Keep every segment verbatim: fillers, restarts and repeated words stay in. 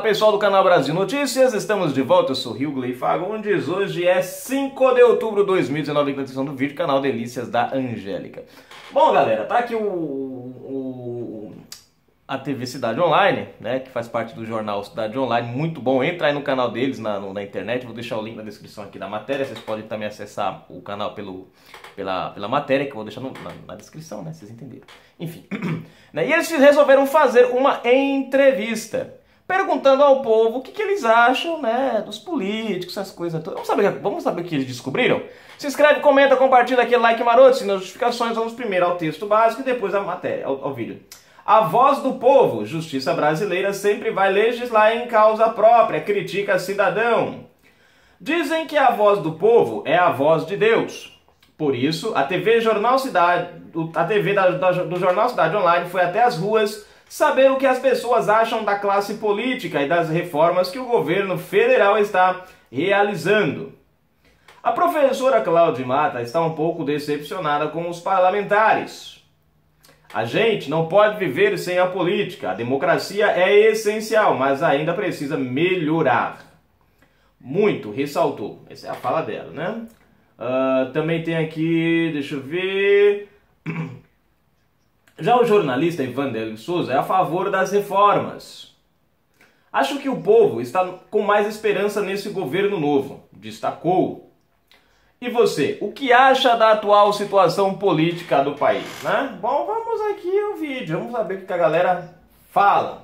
Pessoal do canal Brasil Notícias, estamos de volta, eu sou Rilgley Fagundes. Hoje é cinco de outubro de dois mil e dezenove, em transmissão do vídeo, canal Delícias da Angélica. Bom, galera, tá aqui o, o a T V Cidade Online, né, que faz parte do jornal Cidade Online, muito bom. Entra aí no canal deles na, no, na internet, vou deixar o link na descrição aqui da matéria. Vocês podem também acessar o canal pelo, pela, pela matéria, que eu vou deixar no, na, na descrição, né, vocês entenderam. Enfim, né, e eles resolveram fazer uma entrevista perguntando ao povo o que, que eles acham, né, dos políticos, essas coisas todas. Vamos saber, vamos saber o que eles descobriram? Se inscreve, comenta, compartilha aquele like maroto, se nas notificações. Vamos primeiro ao texto básico e depois à matéria, ao, ao vídeo. A voz do povo, justiça brasileira sempre vai legislar em causa própria, critica cidadão. Dizem que a voz do povo é a voz de Deus. Por isso, a T V Jornal Cidade, a T V da, da, do Jornal Cidade Online foi até as ruas saber o que as pessoas acham da classe política e das reformas que o governo federal está realizando. A professora Cláudia Mata está um pouco decepcionada com os parlamentares. A gente não pode viver sem a política. A democracia é essencial, mas ainda precisa melhorar. Muito, ressaltou. Essa é a fala dela, né? Uh, também tem aqui, deixa eu ver... Já o jornalista Ivan Souza é a favor das reformas. Acho que o povo está com mais esperança nesse governo novo, destacou. E você, o que acha da atual situação política do país, né? Bom, vamos aqui ao vídeo, vamos saber o que a galera fala.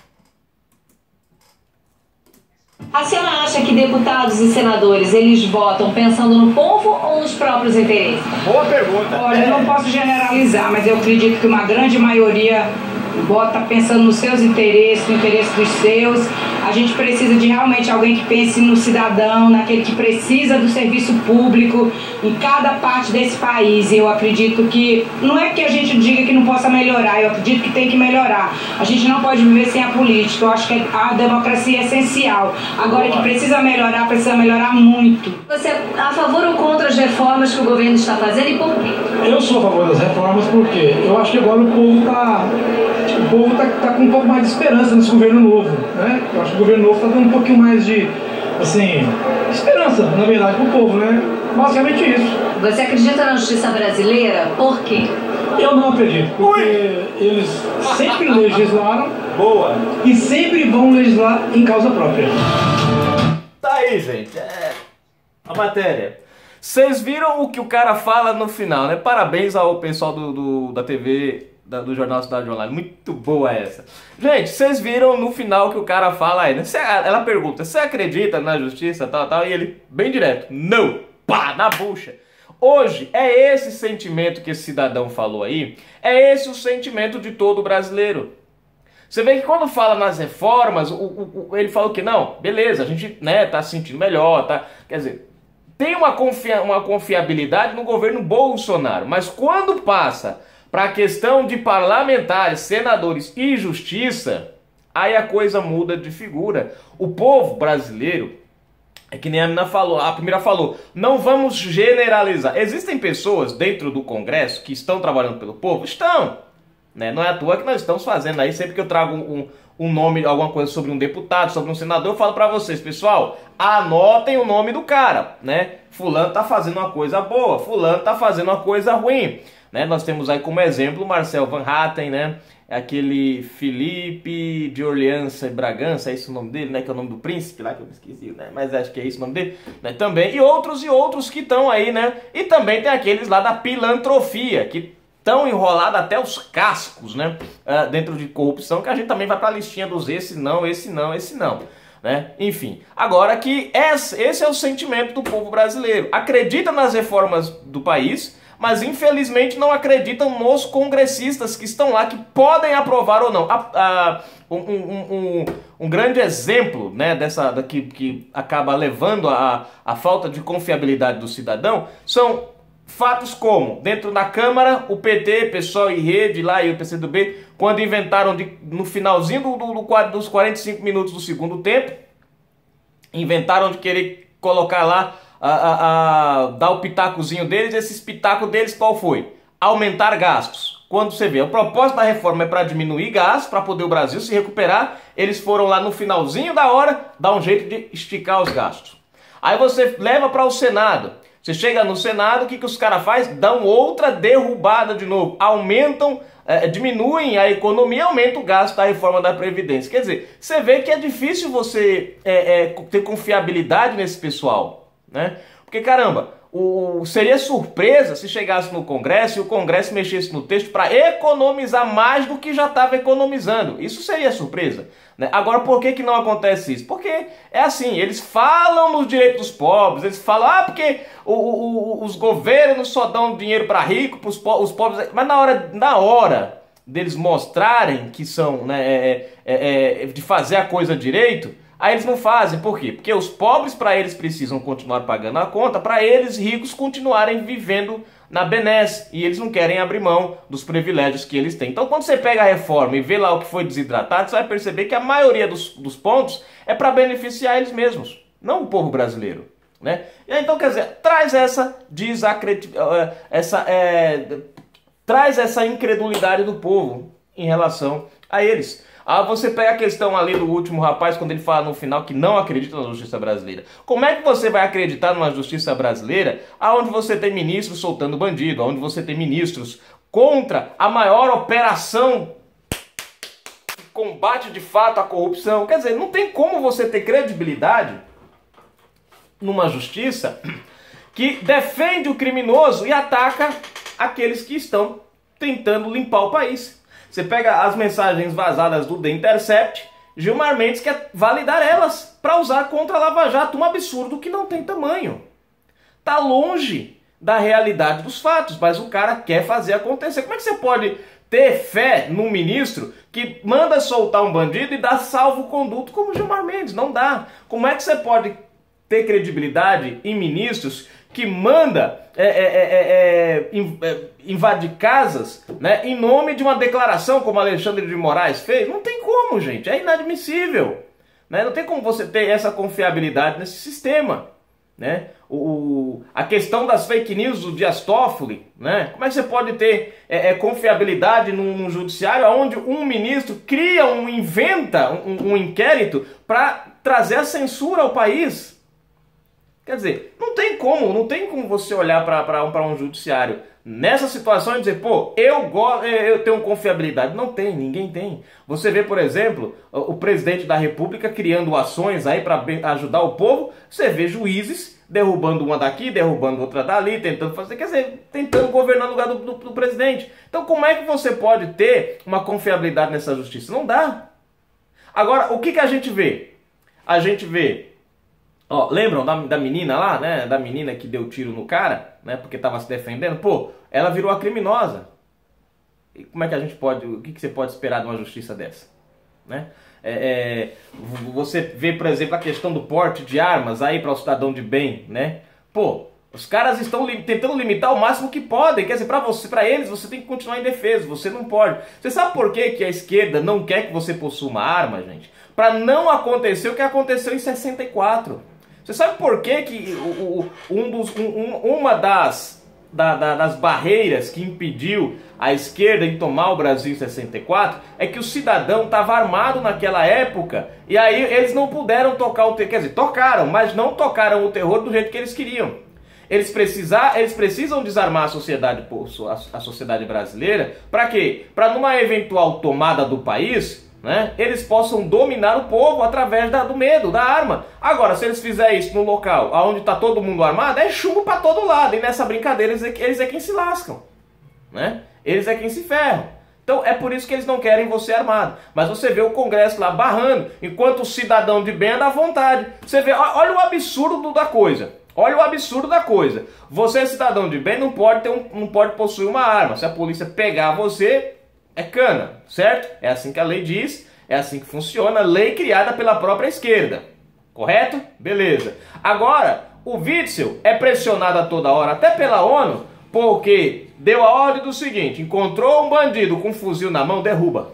A senhora acha que deputados e senadores, eles votam pensando no povo ou nos próprios interesses? Boa pergunta. Olha, eu não posso generalizar, mas eu acredito que uma grande maioria vota pensando nos seus interesses, no interesse dos seus. A gente precisa de realmente alguém que pense no cidadão, naquele que precisa do serviço público em cada parte desse país. E eu acredito que, não é que a gente diga que não possa melhorar, eu acredito que tem que melhorar. A gente não pode viver sem a política, eu acho que a democracia é essencial. Agora, que precisa melhorar, precisa melhorar muito. Você é a favor ou contra as reformas que o governo está fazendo e por quê? Eu sou a favor das reformas porque eu acho que agora o povo está o povo tá, tá com um pouco mais de esperança nesse governo novo, né? Eu acho que o governo novo está dando um pouquinho mais de, assim, esperança, na verdade, para o povo, né? Basicamente isso. Você acredita na justiça brasileira? Por quê? Eu não acredito, porque eles sempre legislaram. Boa. E sempre vão legislar em causa própria. Tá aí, gente. É a matéria. Vocês viram o que o cara fala no final, né? Parabéns ao pessoal do, do da T V, da, do Jornal Cidade Online. Muito boa essa. Gente, vocês viram no final que o cara fala aí, né? Cê, ela pergunta, você acredita na justiça, tal, tal? E ele, bem direto, não. Pá, na bucha. Hoje, é esse sentimento que esse cidadão falou aí, é esse o sentimento de todo brasileiro. Você vê que quando fala nas reformas, o, o, o, ele fala que não, beleza, a gente, né, tá se sentindo melhor, tá? Quer dizer, tem uma, confia, uma confiabilidade no governo Bolsonaro, mas quando passa para a questão de parlamentares, senadores e justiça, aí a coisa muda de figura. O povo brasileiro, é que nem a menina falou, a primeira falou, não vamos generalizar. Existem pessoas dentro do Congresso que estão trabalhando pelo povo? Estão. Né? Não é à toa que nós estamos fazendo aí, sempre que eu trago um, um nome, alguma coisa sobre um deputado, sobre um senador, eu falo para vocês, pessoal, anotem o nome do cara, né? Fulano tá fazendo uma coisa boa, fulano tá fazendo uma coisa ruim, né? Nós temos aí como exemplo o Marcel Van Hatten, né? Aquele Felipe de Orleans e Bragança, é esse o nome dele, né? Que é o nome do príncipe lá que eu me esqueci, né? Mas acho que é esse o nome dele, né? Também, e outros e outros que estão aí, né? E também tem aqueles lá da pilantrofia, que tão enrolado até os cascos, né, uh, dentro de corrupção, que a gente também vai para a listinha dos esse não, esse não, esse não, né, enfim. Agora que esse, esse é o sentimento do povo brasileiro, acredita nas reformas do país, mas infelizmente não acreditam nos congressistas que estão lá, que podem aprovar ou não. A, a, um, um, um, um grande exemplo, né, dessa, da, que, que acaba levando a, a falta de confiabilidade do cidadão, são fatos como, dentro da Câmara, o P T, Pessoal e Rede, lá e o P C do B, quando inventaram, de, no finalzinho do, do, do, dos quarenta e cinco minutos do segundo tempo, inventaram de querer colocar lá, a, a, a, dar o pitacozinho deles. Esses pitacos deles qual foi? aumentar gastos. Quando você vê, o propósito da reforma é para diminuir gastos, para poder o Brasil se recuperar, eles foram lá no finalzinho da hora, dar um jeito de esticar os gastos. Aí você leva para o Senado. Você chega no Senado, o que, que os caras fazem? Dão outra derrubada de novo. Aumentam, é, diminuem a economia, aumenta o gasto da reforma da Previdência. Quer dizer, você vê que é difícil você é, é, ter confiabilidade nesse pessoal, né? Porque, caramba, o, seria surpresa se chegasse no Congresso e o Congresso mexesse no texto para economizar mais do que já estava economizando. Isso seria surpresa, né? Agora, por que, que não acontece isso? Porque é assim, eles falam nos direitos dos pobres, eles falam, ah, porque o, o, os governos só dão dinheiro para rico, para os pobres, mas na hora, na hora deles mostrarem que são, né, é, é, é, de fazer a coisa direito, aí eles não fazem. Por quê? Porque os pobres, para eles, precisam continuar pagando a conta, para eles, ricos, continuarem vivendo na benesse. E eles não querem abrir mão dos privilégios que eles têm. Então, quando você pega a reforma e vê lá o que foi desidratado, você vai perceber que a maioria dos, dos pontos é para beneficiar eles mesmos, não o povo brasileiro, né? E aí, então, quer dizer, traz essa desacreditação, essa, é, traz essa incredulidade do povo em relação a eles. Ah, você pega a questão ali do último rapaz, quando ele fala no final que não acredita na justiça brasileira. Como é que você vai acreditar numa justiça brasileira onde você tem ministros soltando bandido, onde você tem ministros contra a maior operação de combate de fato à corrupção? Quer dizer, não tem como você ter credibilidade numa justiça que defende o criminoso e ataca aqueles que estão tentando limpar o país. Você pega as mensagens vazadas do The Intercept, Gilmar Mendes quer validar elas para usar contra a Lava Jato, um absurdo que não tem tamanho. Tá longe da realidade dos fatos, mas o cara quer fazer acontecer. Como é que você pode ter fé num ministro que manda soltar um bandido e dá salvo-conduto como Gilmar Mendes? Não dá. Como é que você pode ter credibilidade em ministros que manda é, é, é, é, invadir casas, né, em nome de uma declaração como Alexandre de Moraes fez? Não tem como, gente. É inadmissível, né? Não tem como você ter essa confiabilidade nesse sistema, né? O, a questão das fake news do Dias Toffoli, né? Como é que você pode ter é, é, confiabilidade num, num judiciário onde um ministro cria, um, inventa um, um inquérito para trazer a censura ao país? Quer dizer, não tem como, não tem como você olhar para um, um judiciário nessa situação e dizer, pô, eu, gosto, eu tenho confiabilidade. Não tem, ninguém tem. Você vê, por exemplo, o, o presidente da República criando ações aí para ajudar o povo. Você vê juízes derrubando uma daqui, derrubando outra dali, tentando fazer, quer dizer, tentando governar no lugar do, do, do presidente. Então, como é que você pode ter uma confiabilidade nessa justiça? Não dá. Agora, o que, que a gente vê? A gente vê... Ó, lembram da, da menina lá, né? Da menina que deu tiro no cara, né? Porque tava se defendendo. Pô, ela virou a criminosa. E como é que a gente pode... O que, que você pode esperar de uma justiça dessa? Né? É, é, você vê, por exemplo, a questão do porte de armas aí para o cidadão de bem, né? Pô, os caras estão li tentando limitar o máximo que podem. Quer dizer, para você, para eles, você tem que continuar indefeso. Você não pode. Você sabe por que, que a esquerda não quer que você possua uma arma, gente? Para não acontecer o que aconteceu em sessenta e quatro. Você sabe por que, que o, o, um dos, um, uma das, da, da, das barreiras que impediu a esquerda em tomar o Brasil em sessenta e quatro é que o cidadão estava armado naquela época e aí eles não puderam tocar o terror, quer dizer, tocaram, mas não tocaram o terror do jeito que eles queriam. Eles, precisar, eles precisam desarmar a sociedade, a sociedade brasileira, para quê? Para numa eventual tomada do país... né, eles possam dominar o povo através da, do medo, da arma. Agora, se eles fizerem isso no local onde está todo mundo armado, é chumbo para todo lado. E nessa brincadeira, eles é, eles é quem se lascam. Né? Eles é quem se ferram. Então, é por isso que eles não querem você armado. Mas você vê o Congresso lá barrando, enquanto o cidadão de bem anda à vontade. Você vê, olha o absurdo da coisa. Olha o absurdo da coisa. Você, cidadão de bem, não pode, ter um, não pode possuir uma arma. Se a polícia pegar você... é cana, certo? É assim que a lei diz, é assim que funciona, lei criada pela própria esquerda, correto? Beleza. Agora, o Witzel é pressionado a toda hora, até pela ONU, porque deu a ordem do seguinte, encontrou um bandido com um fuzil na mão, derruba.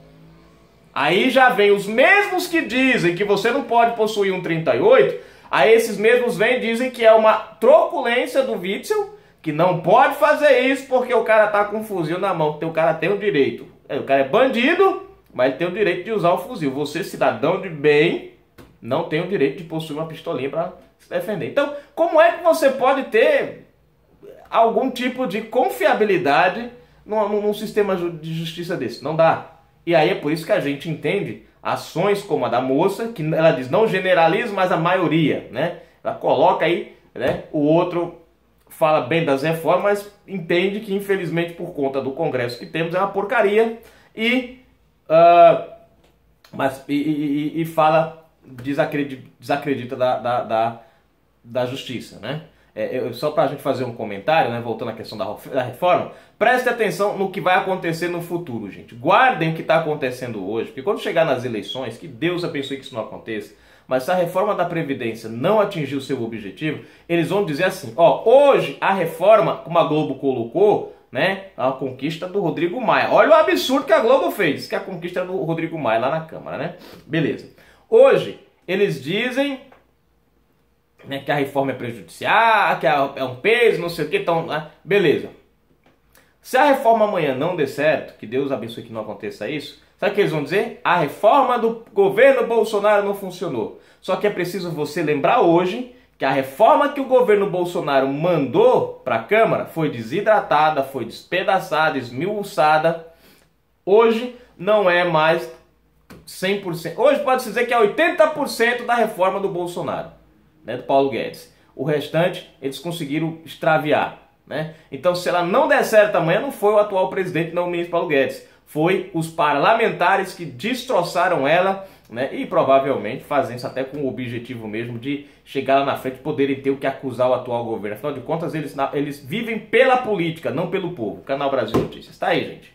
Aí já vem os mesmos que dizem que você não pode possuir um trinta e oito, aí esses mesmos vêm e dizem que é uma truculência do Witzel, que não pode fazer isso porque o cara tá com um fuzil na mão. O cara tem o direito. O cara é bandido, mas ele tem o direito de usar o fuzil. Você, cidadão de bem, não tem o direito de possuir uma pistolinha para se defender. Então, como é que você pode ter algum tipo de confiabilidade num, num sistema de justiça desse? Não dá. E aí é por isso que a gente entende ações como a da moça, que ela diz não generaliza, mas a maioria, né? Ela coloca aí, né? O outro fala bem das reformas, mas entende que infelizmente por conta do Congresso que temos é uma porcaria e, uh, mas, e, e, e fala, desacredita, desacredita da, da, da, da justiça, né? É, só para a gente fazer um comentário, né, voltando à questão da, da reforma, preste atenção no que vai acontecer no futuro, gente. Guardem o que está acontecendo hoje, porque quando chegar nas eleições, que Deus abençoe que isso não aconteça, mas se a reforma da Previdência não atingir o seu objetivo, eles vão dizer assim, ó, hoje a reforma, como a Globo colocou, né, a conquista do Rodrigo Maia. Olha o absurdo que a Globo fez, que a conquista do Rodrigo Maia lá na Câmara, né? Beleza. Hoje, eles dizem... Né, que a reforma é prejudicial, que é um peso, não sei o que, então, né, beleza. Se a reforma amanhã não der certo, que Deus abençoe que não aconteça isso, sabe o que eles vão dizer? A reforma do governo Bolsonaro não funcionou. Só que é preciso você lembrar hoje que a reforma que o governo Bolsonaro mandou para a Câmara foi desidratada, foi despedaçada, esmiuçada. Hoje não é mais cem por cento. Hoje pode-se dizer que é oitenta por cento da reforma do Bolsonaro. Né, do Paulo Guedes. O restante eles conseguiram extraviar, né? Então, se ela não der certo amanhã, não foi o atual presidente, não o ministro Paulo Guedes, foi os parlamentares que destroçaram ela, né? E provavelmente fazem isso até com o objetivo mesmo de chegar lá na frente, poderem ter o que acusar o atual governo. Afinal de contas, eles, eles vivem pela política, não pelo povo. Canal Brasil Notícias. Tá aí, gente.